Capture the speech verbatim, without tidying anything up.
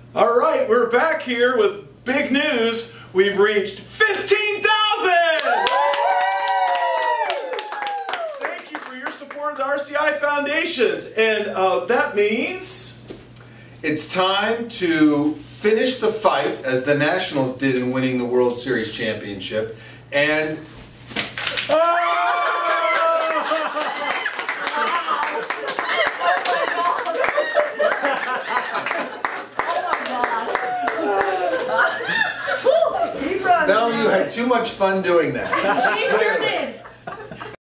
All right, we're back here with big news. We've reached fifteen thousand! Thank you for your support of the R C I Foundations. And uh, that means... it's time to finish the fight, as the Nationals did in winning the World Series championship, and... Mel, you had too much fun doing that. She's here